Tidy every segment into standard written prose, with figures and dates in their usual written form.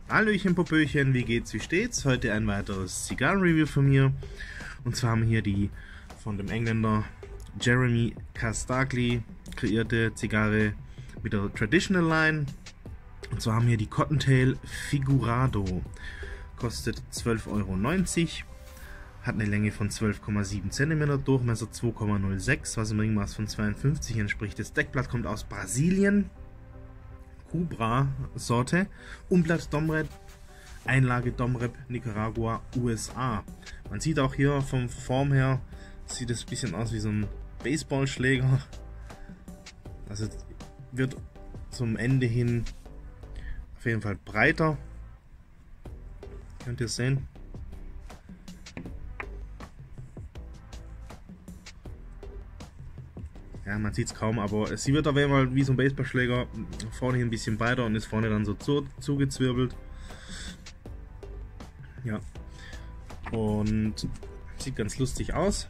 Hallöchen Popöchen, wie geht's, wie steht's? Heute ein weiteres Zigarren-Review von mir. Und zwar haben wir hier die von dem Engländer Jeremy Casdagli kreierte Zigarre mit der Traditional Line. Und zwar haben wir die Cottontail Figurado. Kostet 12,90 €. Hat eine Länge von 12,7 cm, Durchmesser 2,06, was im Ringmaß von 52 entspricht. Das Deckblatt kommt aus Brasilien. Cubra-Sorte, Umblatt Domrep, Einlage Domrep, Nicaragua, USA. Man sieht auch hier vom Form her, sieht es ein bisschen aus wie so ein Baseballschläger. Also wird zum Ende hin auf jeden Fall breiter. Könnt ihr sehen. Ja, man sieht es kaum, aber sie wird auf jeden Fall wie so ein Baseballschläger vorne ein bisschen breiter und ist vorne dann so zugezwirbelt. Ja. Und sieht ganz lustig aus.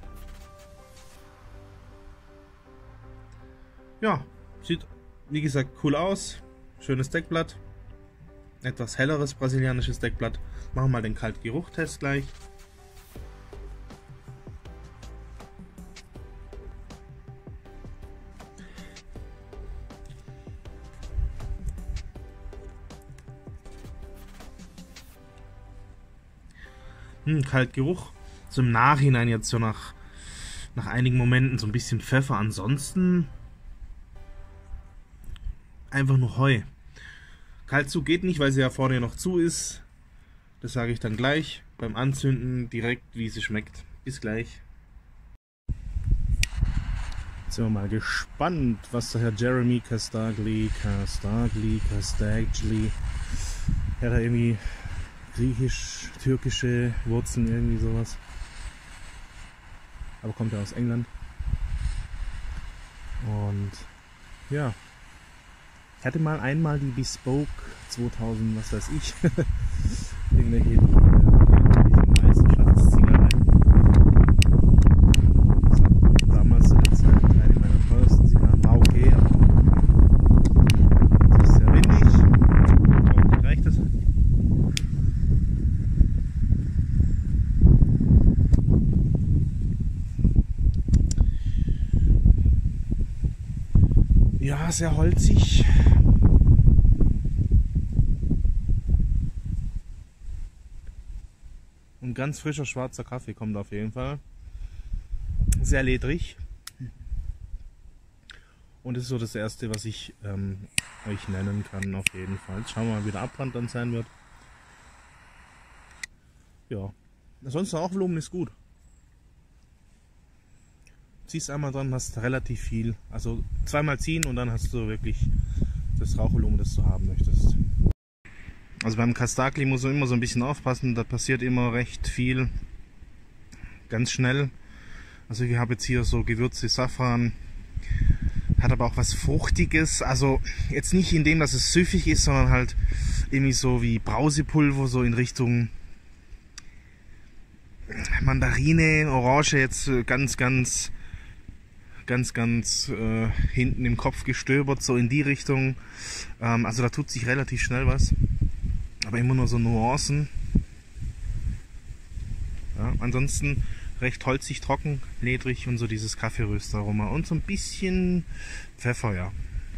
Ja, sieht wie gesagt cool aus. Schönes Deckblatt. Etwas helleres brasilianisches Deckblatt. Machen wir mal den Kaltgeruchtest gleich. Kaltgeruch. So im Nachhinein jetzt so nach einigen Momenten so ein bisschen Pfeffer. Ansonsten einfach nur Heu. Kaltzug geht nicht, weil sie ja vorne noch zu ist. Das sage ich dann gleich. Beim Anzünden direkt, wie sie schmeckt. Bis gleich. Jetzt sind wir mal gespannt, was der Herr Jeremy Casdagli, ja, da irgendwie griechisch-türkische Wurzeln, irgendwie sowas. Aber kommt ja aus England. Und ja, ich hatte mal einmal die Bespoke 2000, was weiß ich, irgendwelche Meisterschaftszigarre. Das war damals zu der Zeit eine meiner teuersten Zigarren. War okay, aber es ist sehr windig. Hoffentlich reicht das. Ja, sehr holzig. Und ganz frischer schwarzer Kaffee kommt auf jeden Fall. Sehr ledrig. Und das ist so das erste, was ich euch nennen kann, auf jeden Fall. Jetzt schauen wir mal, wie der Abbrand dann sein wird. Ja, ansonsten auch Volumen ist gut. Ziehst einmal dran, hast relativ viel. Also zweimal ziehen und dann hast du wirklich das Rauchvolumen, das du haben möchtest. Also beim Casdagli muss man immer so ein bisschen aufpassen, da passiert immer recht viel, ganz schnell. Also ich habe jetzt hier so Gewürze, Safran, hat aber auch was Fruchtiges, also jetzt nicht in dem, dass es süffig ist, sondern halt irgendwie so wie Brausepulver, so in Richtung Mandarine, Orange, jetzt ganz hinten im Kopf gestöbert, so in die Richtung. Also da tut sich relativ schnell was. Aber immer nur so Nuancen. Ja, ansonsten recht holzig, trocken, ledrig und so dieses Kaffeerösteraroma. Und so ein bisschen Pfeffer, ja.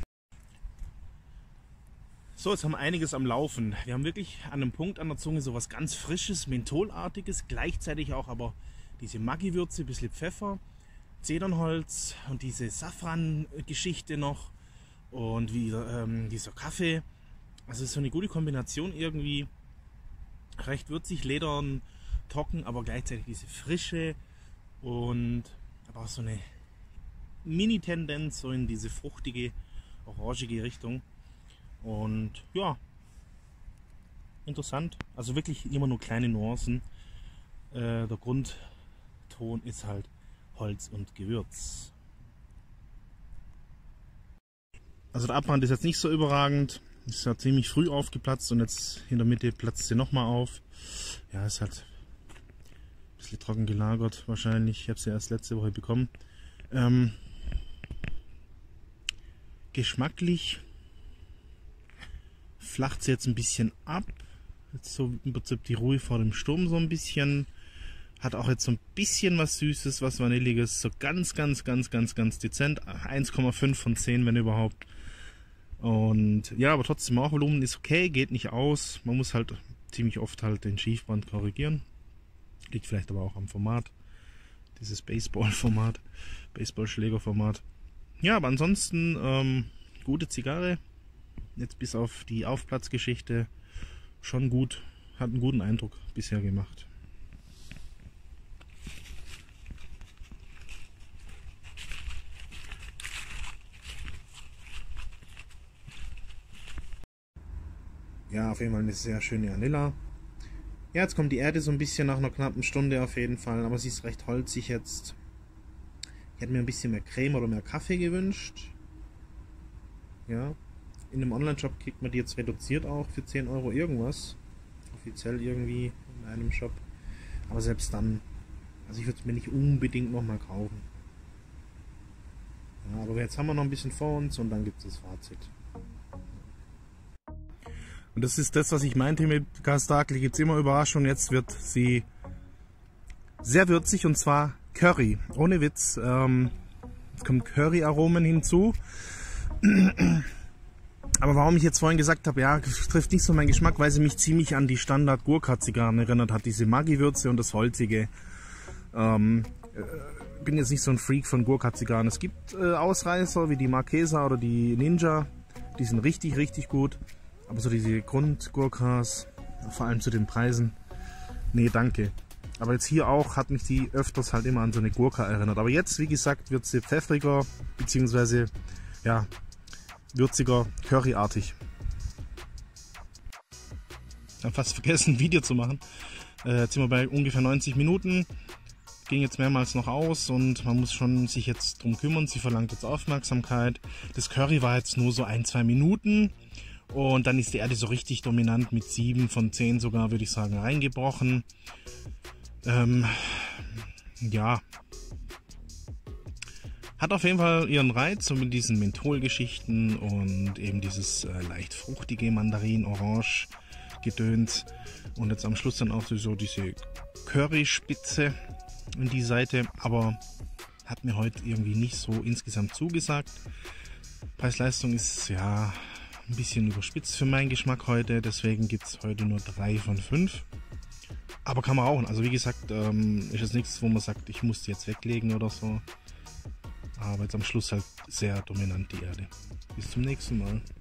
So, jetzt haben wir einiges am Laufen. Wir haben wirklich an einem Punkt an der Zunge so was ganz Frisches, Mentholartiges, gleichzeitig auch aber diese Maggi-Würze, ein bisschen Pfeffer, Zedernholz und diese Safran-Geschichte noch und wieder dieser Kaffee. Also es ist so eine gute Kombination irgendwie, recht würzig, ledern, trocken, aber gleichzeitig diese Frische und aber auch so eine Mini-Tendenz so in diese fruchtige, orangige Richtung. Und ja, interessant, also wirklich immer nur kleine Nuancen. Der Grundton ist halt Holz und Gewürz. Also der Abbrand ist jetzt nicht so überragend. Ist ja ziemlich früh aufgeplatzt und jetzt in der Mitte platzt sie nochmal auf. Ja, ist halt ein bisschen trocken gelagert wahrscheinlich. Ich habe sie erst letzte Woche bekommen. Geschmacklich flacht sie jetzt ein bisschen ab. Jetzt so im Prinzip die Ruhe vor dem Sturm so ein bisschen. Hat auch jetzt so ein bisschen was Süßes, was Vanilliges. So ganz dezent. 1,5 von 10, wenn überhaupt. Und ja, aber trotzdem auch Volumen ist okay, geht nicht aus. Man muss halt ziemlich oft halt den Schiefbrand korrigieren. Liegt vielleicht aber auch am Format. Dieses Baseball-Format. Baseballschlägerformat. Ja, aber ansonsten gute Zigarre. Jetzt bis auf die Aufplatzgeschichte schon gut. Hat einen guten Eindruck bisher gemacht. Ja, auf jeden Fall eine sehr schöne Anilla. Ja, jetzt kommt die Erde so ein bisschen nach einer knappen Stunde auf jeden Fall, aber sie ist recht holzig jetzt. Ich hätte mir ein bisschen mehr Creme oder mehr Kaffee gewünscht. Ja, in einem Online-Shop kriegt man die jetzt reduziert auch für 10 Euro irgendwas. Offiziell irgendwie in einem Shop. Aber selbst dann, also ich würde es mir nicht unbedingt nochmal kaufen. Ja, aber jetzt haben wir noch ein bisschen vor uns und dann gibt es das Fazit. Und das ist das, was ich meinte mit Gastagli. Gibt es immer Überraschungen. Jetzt wird sie sehr würzig und zwar Curry. Ohne Witz. Jetzt kommen Curry-Aromen hinzu. Aber warum ich jetzt vorhin gesagt habe, ja, trifft nicht so meinen Geschmack, weil sie mich ziemlich an die Standard-Gurkha-Zigarren erinnert hat. Diese Maggi-Würze und das Holzige. Bin jetzt nicht so ein Freak von Gurkha-Zigarren. Es gibt Ausreißer wie die Marquesa oder die Ninja. Die sind richtig gut. Aber so diese Grundgurkhas, vor allem zu den Preisen, nee, danke. Aber jetzt hier auch hat mich die öfters halt immer an so eine Gurkha erinnert. Aber jetzt, wie gesagt, wird sie pfeffriger, beziehungsweise, ja, würziger, curryartig. Ich habe fast vergessen, ein Video zu machen. Jetzt sind wir bei ungefähr 90 Minuten. Ging jetzt mehrmals noch aus und man muss schon sich jetzt drum kümmern. Sie verlangt jetzt Aufmerksamkeit. Das Curry war jetzt nur so 1-2 Minuten. Und dann ist die Erde so richtig dominant mit 7 von 10 sogar, würde ich sagen, reingebrochen. Ja. Hat auf jeden Fall ihren Reiz, so mit diesen Mentholgeschichten und eben dieses leicht fruchtige Mandarin-Orange-Gedöns. Und jetzt am Schluss dann auch so diese Curry-Spitze in die Seite. Aber hat mir heute irgendwie nicht so insgesamt zugesagt. Preis-Leistung ist ja ein bisschen überspitzt für meinen Geschmack heute, deswegen gibt es heute nur 3 von 5. Aber kann man rauchen. Also wie gesagt, ist jetzt nichts, wo man sagt, ich muss die jetzt weglegen oder so. Aber jetzt am Schluss halt sehr dominant die Erde. Bis zum nächsten Mal.